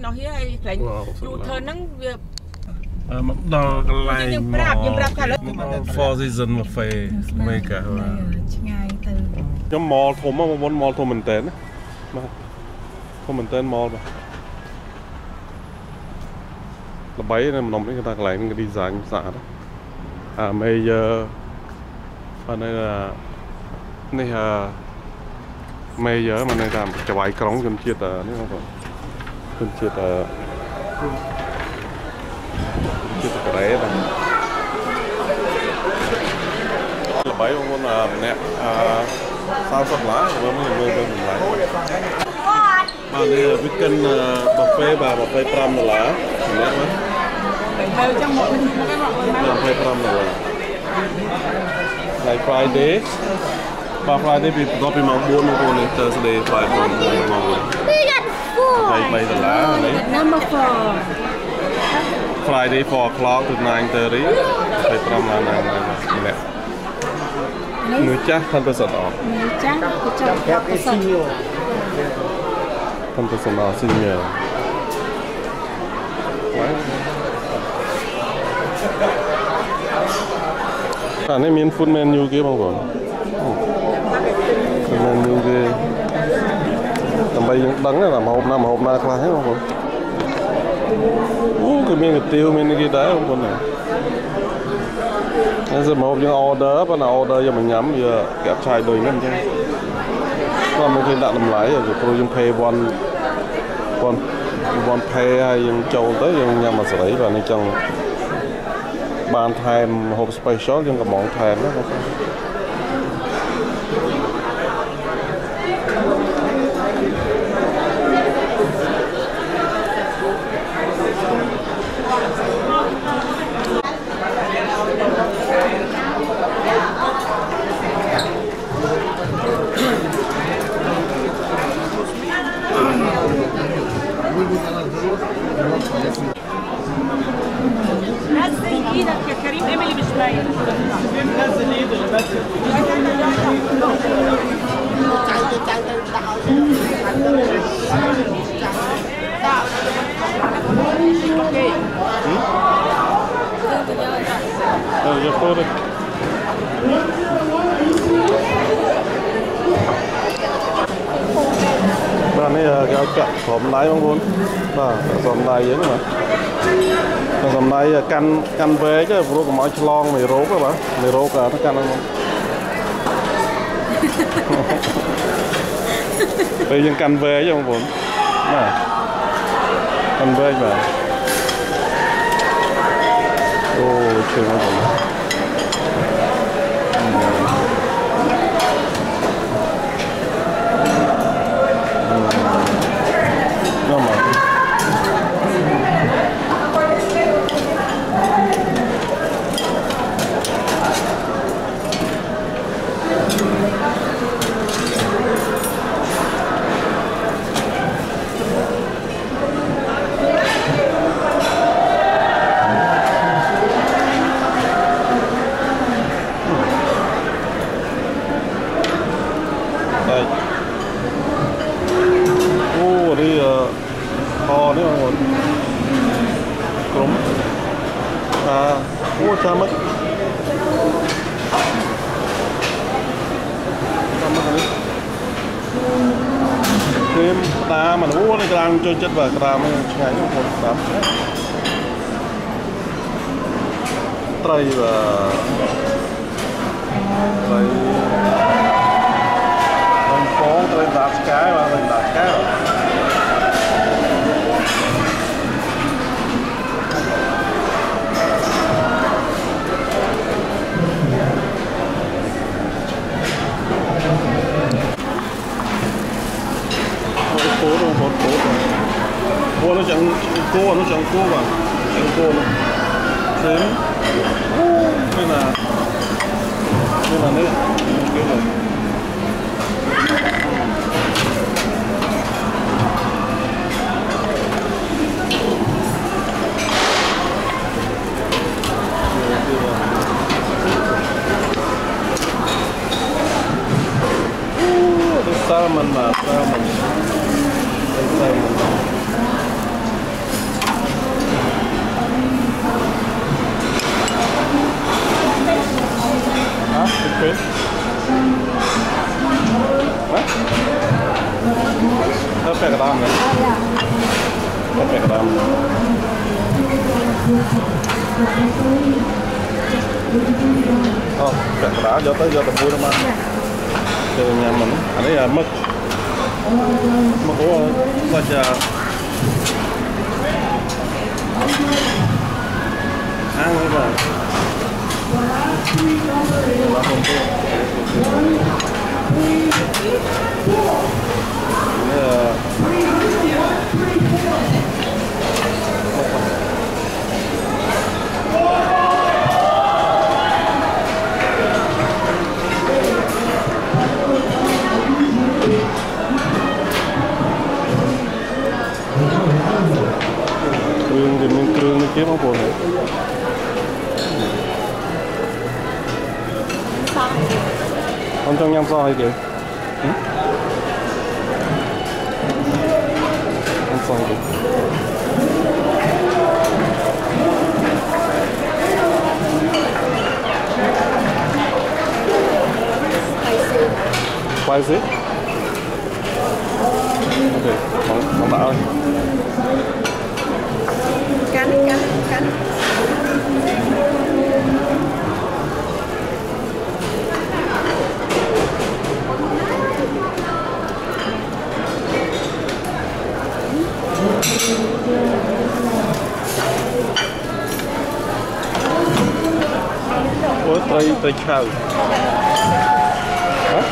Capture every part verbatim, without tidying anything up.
nó hay lại dù thơ nắng việc mất đo lại Four Seasons một phê mấy cả nhóm mall thôm á muốn mall thôm mình tên á thôm mình tên mall là bấy nên nằm đấy người ta lại cái design xả đó à bây giờ ở đây là này là bây giờ mà này làm chả vài cống chân chia tờ nếu không phải chân chia tờ chia tờ cái đấy là bấy ông muốn là nè sao sắp lá rồi mới mới mới mình lại mà đây weekend buffet và buffet pram là lá nè mà đều trong một cái bọn buffet pram là ngày Friday Ba Friday bị có bị mong buôn một con này Thursday Friday mong mong ngày bay từ lá đấy Friday four o'clock to nine thirty phải pram là nine nè người chắc thân tôi sợ đó người chắc tôi chắc tôi sợ thân tôi sợ đó xin nhờ à này miền food menu kia bao gồm food menu kia tầm bay đắng là làm hộp na mà hộp na khai hết không còn cái miếng tiêu miếng kia đấy không còn này nên giờ mà hộp những order bắt đầu order cho mình nhắm giờ kẹp chai đôi ngân chứ còn mình khi đặt làm lái rồi tôi dùng pay one one one pay hay dùng châu tới dùng nhằm mà xử lý và nên trong bàn thèm hộp special nhưng cả món thèm đó không نزل ايدك يا كريم ايميلي مش باين نزل ايدك Bà này cái áo cận xóm lái bóng vốn bà xóm lái vậy mà xóm lái căn căn về chứ vừa có mọi chlong mày rốt rồi bà mày rốt cả nó căn không bây giờ căn về chứ không vốn nè căn về mà ô trường nó cũng sama thêm ta mà nó nó đang chơi chất và ta mới ngày nó một tám tray và tray thành phố tray đạp cái và mình đạp cái cố đâu có cố cố nó chẳng cố nó chẳng cố mà chẳng cố nó thêm đây là đây là đấy kiểu này salmon mà salmon salmon cái đam oh cái đá vô tới vô tập vui lắm anh từ nhà mình anh ấy là mất mất của sao chờ ăn rồi mà Krương thì mình krương nó kiếm không buồn này. Con trong nhâm so hay kìa. Con so hay kìa. Spicy. Ok, không, không đã ơi. Cắn, cắn, cắn. Ủa, tay, tay chào. Hả?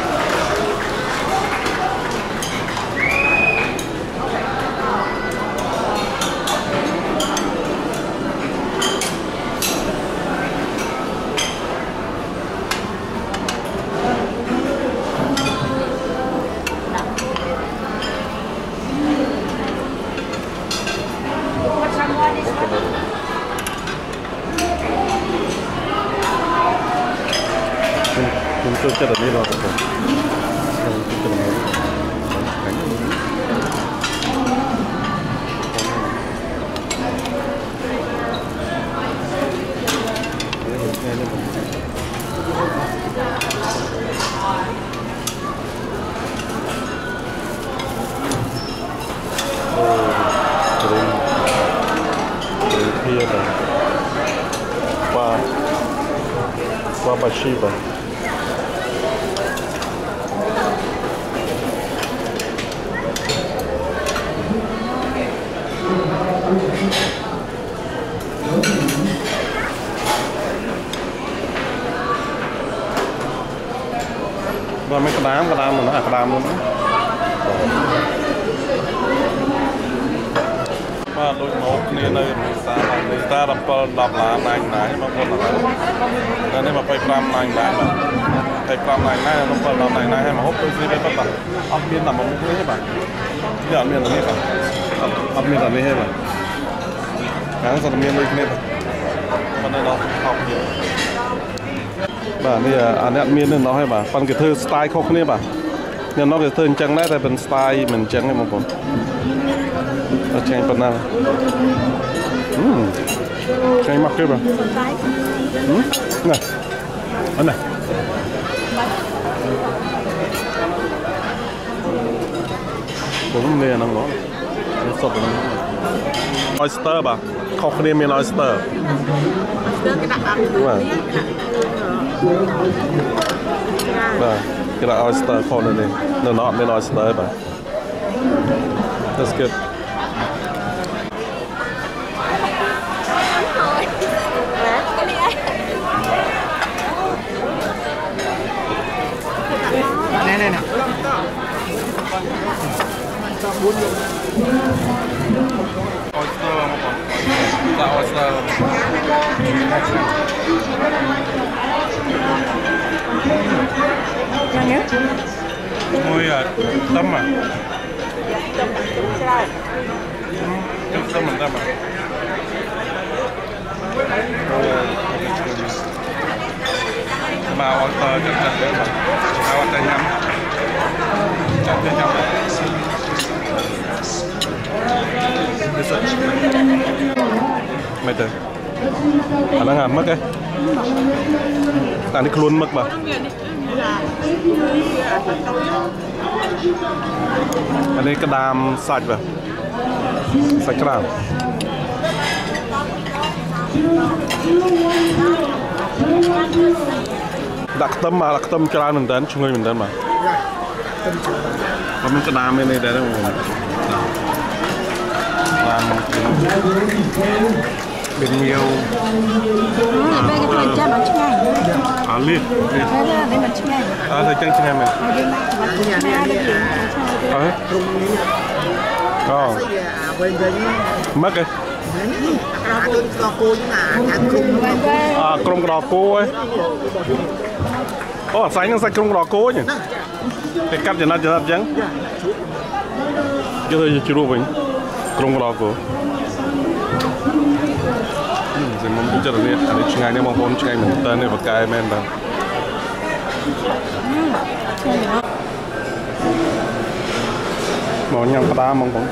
Chúng tôi chắc là đi lo rồi. Qua qua Bashiba. Và mấy cái đám, cái đám mà nó là cái đám luôn đó. Và đôi mốt này nơi mình xa là người ta đập đập là nành nái mà con là cái này mà phải pram nành nái mà phải pram nành nái nó phải làm nành nái hay mà hốt tôi gì đấy bắt đầu ăn miên làm một cái hết bạn giờ ăn miên là hết bạn ăn miên là hết bạn cái sao miên đây hết bạn con này nó học nhiều bà này anh ăn miên nên nó hay bà phần cái thư style không này bà nhưng nó cái thư chẳng đấy tại phần style mình chẳng hay mà còn ở trên phần nào trên mặt kia bà này anh này cũng nghe năng nó sốt oyster bà không nên miên oyster cái đặc đặc cái là oyster không nên nó nó miên oyster bà that's good. Nè nè nè. Oyster mà còn. Là oyster. Sao nhớ? Mùi tấm à? Tấm tấm mình tấm à? Mà oyster chắc chắn đấy mà. À oyster nhắm. Chắc chắn nhắm đấy. Mày từ anh đang làm mất cái anh đi luôn mất mà anh đi cái đam sạch vào Sạch làm đặt tâm mà đặt tâm cho ra mình đến chung người mình đến mà và mình sẽ làm bên này để đâu mà làm bên nhiều à bây giờ mình chăm ăn ngay à liên bây giờ để mình ngay à thời trang chăng em này ờ ờ mất rồi à crom đỏ cô ấy ô xanh nó xanh crom đỏ cô nhỉ cái cắt cho nó cho nó trắng cho tôi chưa mình crom đỏ cô thì mong muốn cho được nè anh ấy ngay nếu mong muốn ngay mình tên này và cài men đâu món nhang pha mong muốn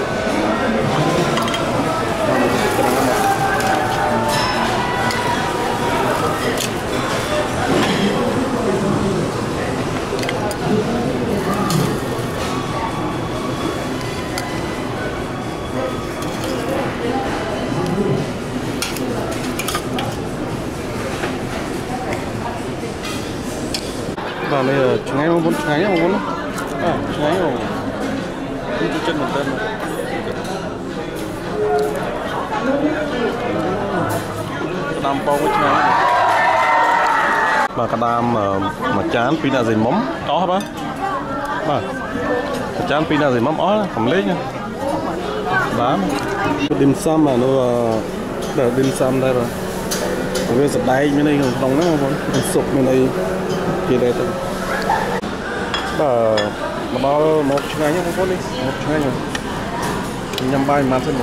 vào đây là ngay mong muốn ngay mong muốn à ngay mong muốn chân mình tên đam bao với ngay mà cái đam mà mà chán pin là gì mắm có hả bác mà chán pin là gì mắm ó cầm lấy nha đá dim sum mà nó là dim sum đây rồi bây giờ đây như này không nó không sụp như này kia đây thôi và mà bao một ngày nhá không có đi một ngày rồi nhâm bay mà xem rồi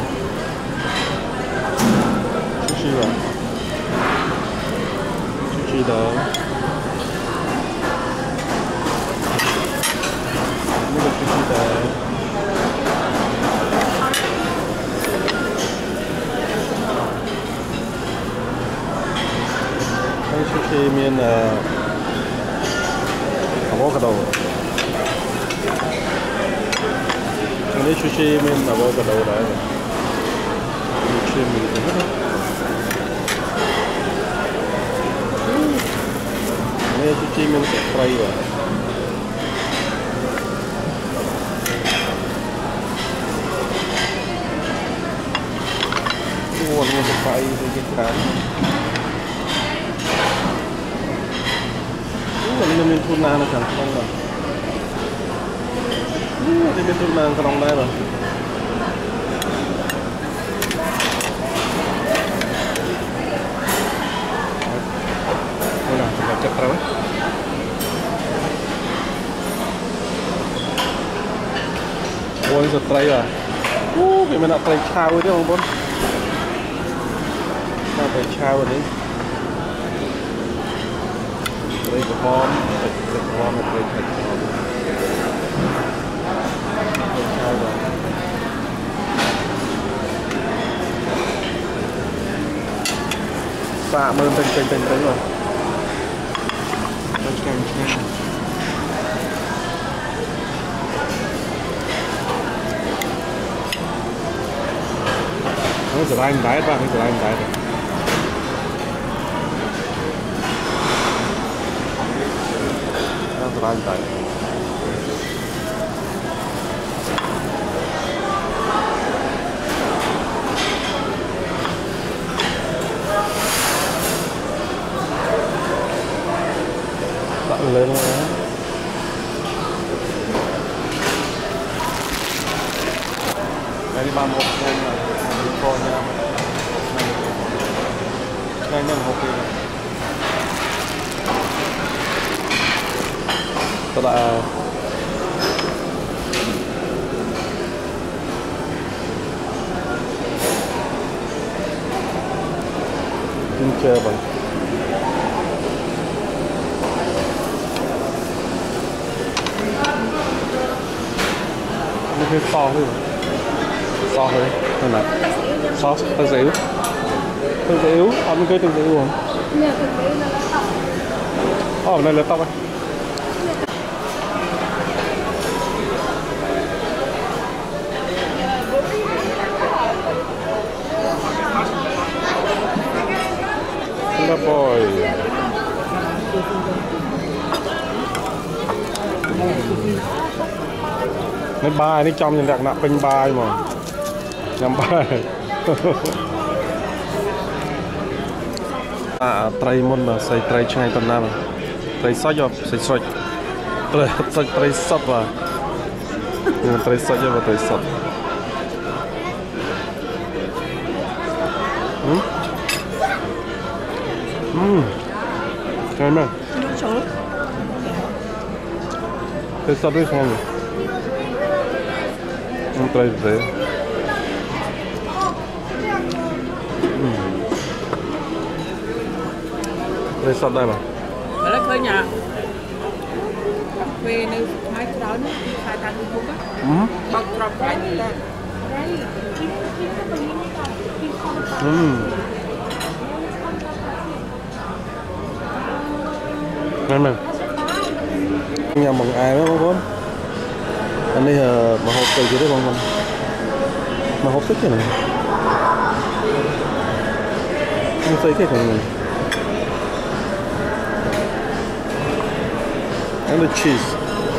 sushi rồi sushi đó mới được sushi đó cái sushi miền avocado. Ini sushi min avocado đấy. Sushi min cái hết. Ini sushi min fry rồi. Wow, ini fry sedikit kan. Mình mình thun na nó chẳng không rồi, thì mình thun na không đây rồi, đây là chúng ta chặt rồi, ôi giật tay à, cái mình đã tay chao rồi chứ không bốn, ta tay chao rồi đấy. Đây là bom, đây là bom, đây là bom. Xạ mơn tinh tinh tinh tinh rồi. Đây là cái nó sẽ anh đáy ra, nó sẽ anh đáy ra. Rantai. Tak lên rồi. Dari ba một ngàn là co nha. Ngay nhanh ok. Các bạn đi chơi bằng nó hơi to hơn to hơn hơn này to hơi dễ hơi dễ yếu ăn cái từng dễ yếu không? Ồ này là tóc ấy. cái bài nó trong những đặc nặng bên bài mà nhằm bài à trai môn mà xây trai chai tuần nam trai sót cho xây sót trai trai trai sót và nhưng trai sót cho và trai sót ừm ừm cái mà trai sót với không không trai về đây sắp đây mà. Đấy khơi nhà. Về nơi máy đó nó khai thác không á. Ừ. Bọc trọc cái gì đó. Ừ. Ngon mà. Nhà bằng ai đó bố bố. Anh đây là mà hộp từ chứ đấy bông bông. Mà hộp thích cái này. Không thấy cái này. And the cheese.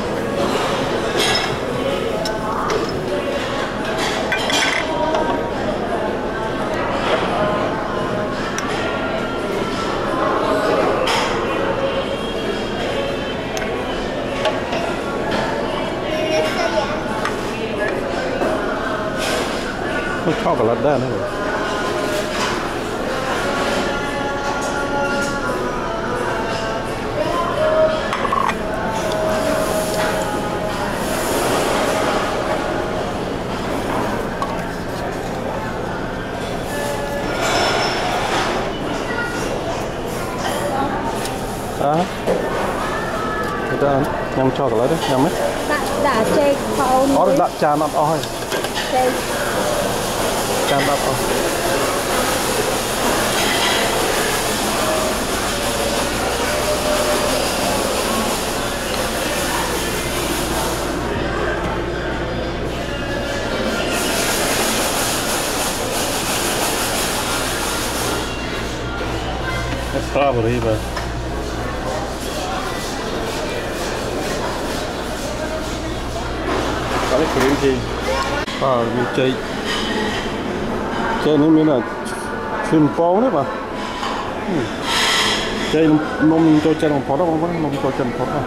Nó chocolate đó nữa. Đó. Người ta nhâm cho cả lấy đấy, nhâm đấy. Đã, đã chê không? Có được đặt tràn đặt oi. Chê. Tràn đặt oi. Strawberry mà. Có cái cream cheese. À, như cheese. Cheese nó mới là cream bông đấy mà. Cheese nôm cho chân một phút đó không? Nôm cho chân một phút đó.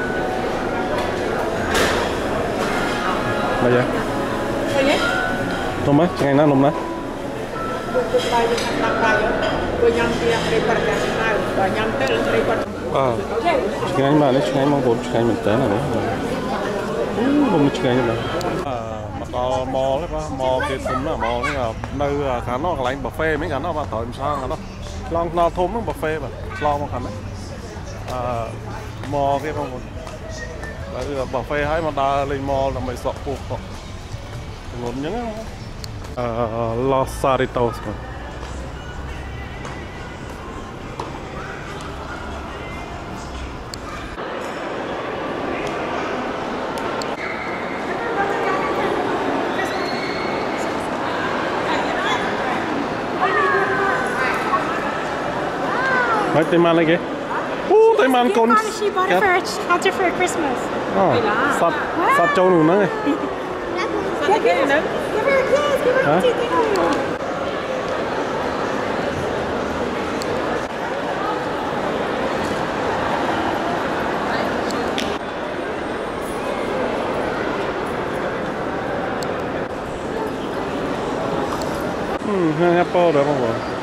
Là vậy? Thôi nhé. Nôm á, ngày nào nôm đó? Tôi bay đi thăm bay rồi. Tôi nhắm kia đi qua cái này, và nhắm tới là đi qua. À, cái anh mà đấy, cái anh mong muốn cái anh mình tới là đấy. Không biết cái anh này. Mà có mò đấy ba, mò cái thùng là mò cái nào, nơi khán nó lại buffet mấy cái nó mà tội sao nó, long nó thùng nó buffet mà, long một khán đấy. À, mò cái không, đấy buffet hay mà đa lên mò là mấy sọt buộc họ, ngốn những Los Cerritos mà. Mấy tay man này kìa. Ô, tay man con. She bought it for, had it for Christmas. À, sắt, sắt trâu nụ nữa này. Sao cái này nữa? Give her a kiss, give her a kiss. Hmm, apple đó không ạ?